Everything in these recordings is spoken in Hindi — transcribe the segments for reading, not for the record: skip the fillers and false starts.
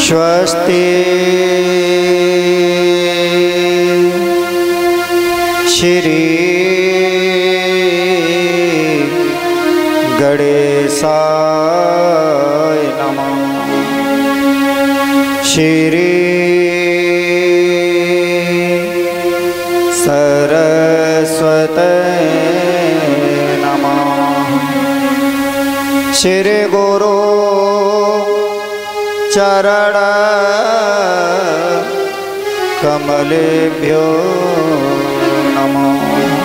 स्वस्ति श्री गणेशाय नमः। श्री सरस्वती नमः। श्री गुरु चरण कमलेभ्यो नमः।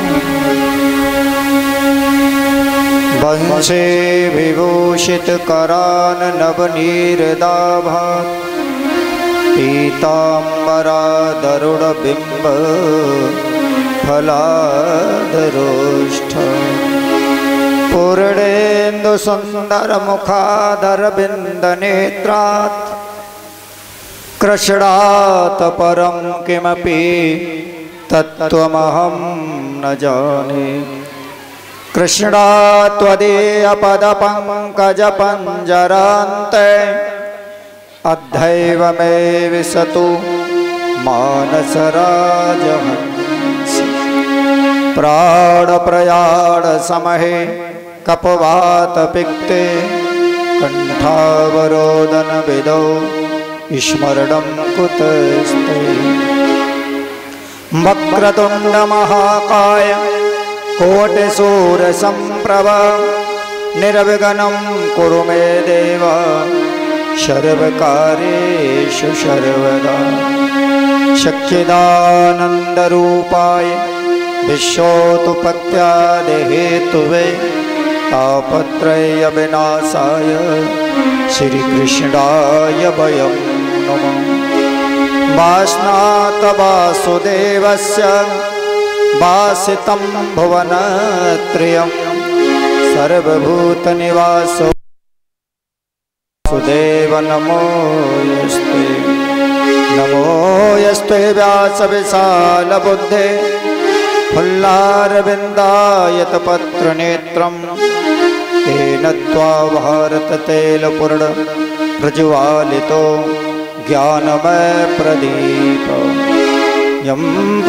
वंशे विभूषित करान नवनीरदाभात पीताम्बरा दरुड़ बिंब फलाधरोष्ठ पूर्णेन्दु सुंदर मुखाधर बिंद नेत्रात् कृष्णात् परम किमपि तत्त्वमहं न जाने। कृष्णात् त्वदीय पद पंकज पंजरान्ते अद्धैव मे विसतु मानसराजहंसि। प्राण प्रयाण समहे कपवात पिक्ते कंठावरोदन विदौ स्मरणं कुतस्ते। वक्रतुंड महाकाय कोटिसूर्यसम्प्रभ निर्विघ्नं कुरु मे देव सर्वकार्येषु सर्वदा। सच्चिदानन्दरूपाय विश्वोत्पत्त्यादिहेतुवे तापत्रय विनाशाय श्रीकृष्णाय वयं नमः। वासनात् वासुदेवस्य वासितं भुवनत्रयं सर्वभूतनिवासो वासुदेव नमोऽस्ते। नमोऽस्ते व्यासविशालबुद्धे फुल्लारविन्दायतपत्रनेत्रं तेन त्वाभारततैलपूर्ण प्रज्वालितो ज्ञानमयप्रदीप। यं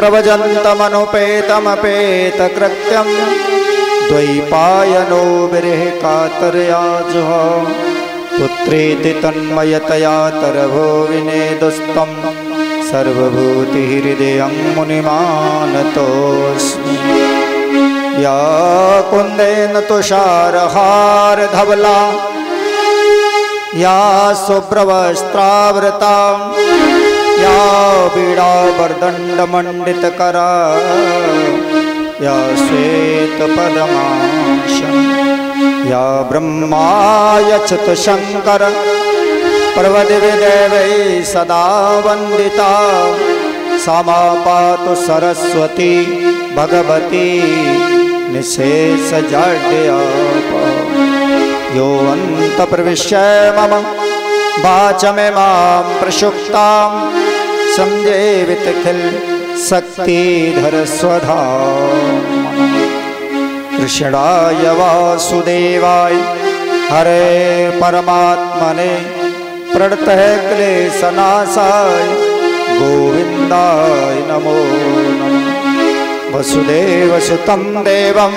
प्रव्रजन्तमनुपेतमपेतकृत्यं द्वैपायनो विरहकातरया जुहाव पुत्रेति तन्मयतया तरभो विनेदुस्तं सर्वभूतिहृदयं मुनिमानतोऽस्मि। या कुन्देन तुषारहारधवला या शुभ्रवस्त्रावृता या बीडावरदण्डमण्डितकरा या श्वेतपद्मासन या ब्रह्मायच्छत शङ्कर पर्वदिविदेवै सदा वन्दिता। सा मा पातु सरस्वती भगवती निःशेषजाड्याप। यो अन्तप्रविश्य मम वाचमिमां प्रसुप्तां संजीवितखिल शक्तिधर स्वधाम। कृष्णाय वासुदेवाय हरे परमात्मने प्रणतः क्लेशनाशाय गोविन्दाय नमो नमः। वसुदेवसुतं देवं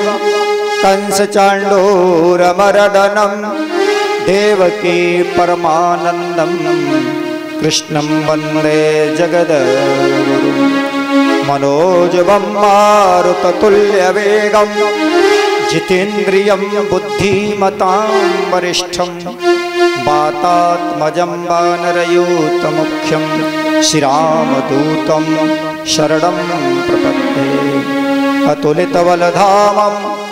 कंसचाण्डूरमर्दनं देवकी परमानन्दं कृष्णं वन्दे जगद्गुरुं। मनोजवं मारुततुल्यवेगं जितेन्द्रियं बुद्धिमतां वरिष्ठं वातात्मजं वानरयूतमुख्यं श्रीरामदूतं शरणं प्रपद्ये। अतुलितबलधामं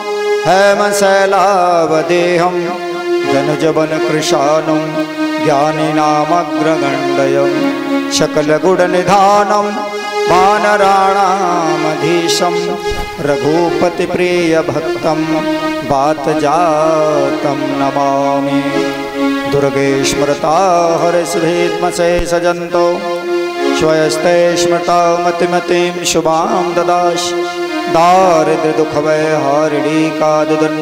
हेमशैलावदेहं धनुजवनकृशानं ज्ञानिनामग्रगण्डयं सकलगुणनिधानं वानराणामधीशं रघुपतिप्रियभक्तं वातजातं नमामि। दुर्गे स्मृता हरिषभीद्मसे सजन्तो स्वयस्ते स्मृता मतिमतीं शुभां ददासि। दारिद्र्यदुःखभयहारिणी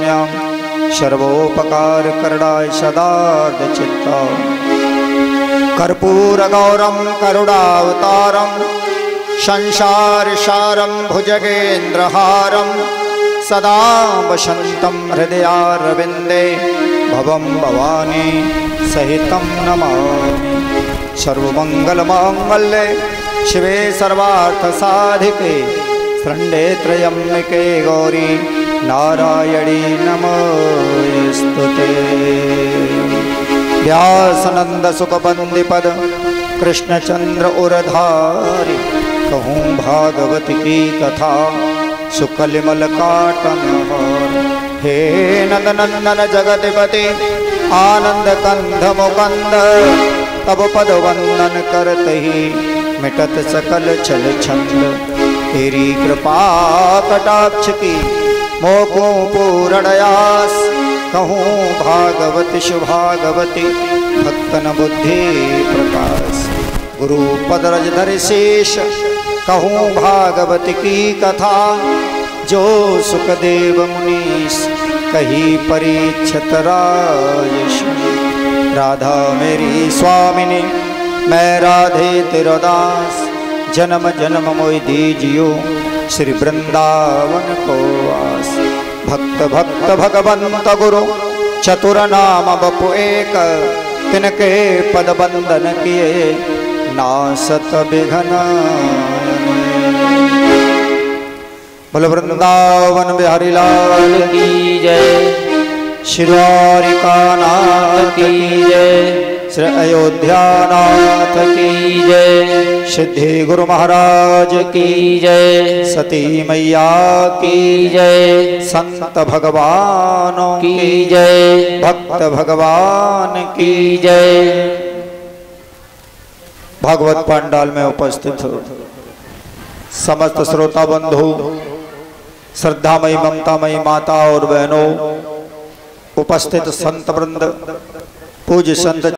कादुदन्यां सर्वोपकारकरणाय सदार्धचित्ता। कर्पूरगौरं करुणावतारं संसारसारं भुजगेन्द्रहारं सदा वसन्तं हृदयारविन्दे भवं भवानी सहितं नमामि। सर्वमङ्गलमाङ्गल्ये शिवे सर्वार्थसाधिके शरण्ये त्र्यम्बके गौरी नारायणी नमोस्तुते। व्यासनंद सुखबंदिपद कृष्णचंद्र उरधारी कहूँ भागवत की कथा सुकलिमल काटन हे नंदनंदन जगतपति आनंद कंध मुकंद तब पद वंदन करत ही मिटत सकल छल छंद। तेरी कृपा कटाक्ष की मोको पूरणयास कहूँ भागवती शुभागवती भक्तन बुद्धि प्रकाश। गुरु पदरज धर शेष कहूँ भागवती की कथा जो सुखदेव मुनीश कही परीक्षित राजेश। राधा मेरी स्वामिनी मैं राधे तेरा दास जन्म जन्म मोहि दीजियो श्री वृंदावन को वास। भक्त भक्त भगवंत गुरु चतुर नाम बपु एक तिनके पद बंदन किए नासत विघ्न। बोल वृंदावन बिहारी लाल की जय, श्री द्वारिकानाथ की जय, श्री अयोध्यानाथ की जय, सिद्धि गुरु महाराज की जय, सती मैया की जय, संत भगवानों की जय, भक्त भगवान की जय। भागवत पंडाल में उपस्थित हो समस्त श्रोता बंधु श्रद्धामयी ममतामयी माता और बहनों, उपस्थित संत वृंद, पूज्य संत